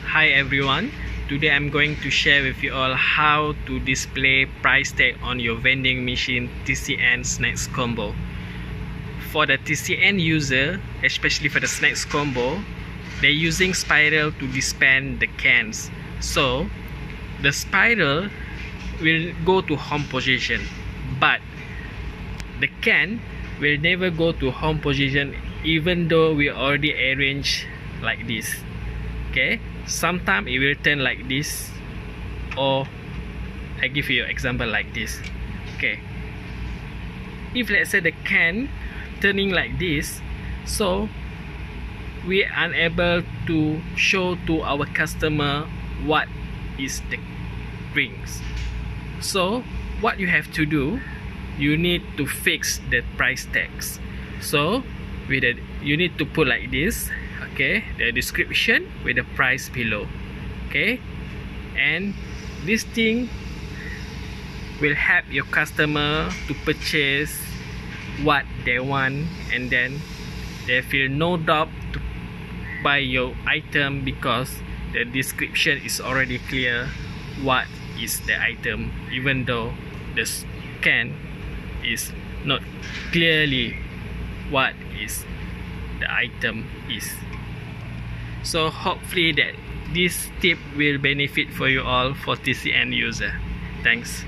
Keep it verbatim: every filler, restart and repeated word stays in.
Hi everyone, today I'm going to share with you all how to display price tag on your vending machine T C N snacks combo. For the T C N user, especially for the snacks combo, they're using spiral to dispense the cans. So the spiral will go to home position, but the can will never go to home position even though we already arrange like this. Okay, sometimes it will turn like this, or I give you an example like this. Okay, if let's say the can turning like this, so we are unable to show to our customer what is the drinks. So what you have to do, you need to fix the price tags. So with the, you need to put like this. Okay, the description with the price below. Okay, and this thing will help your customer to purchase what they want, and then they feel no doubt to buy your item because the description is already clear what is the item, even though the can is not clearly what is the item is. So hopefully that this tip will benefit for you all for T C N user. Thanks.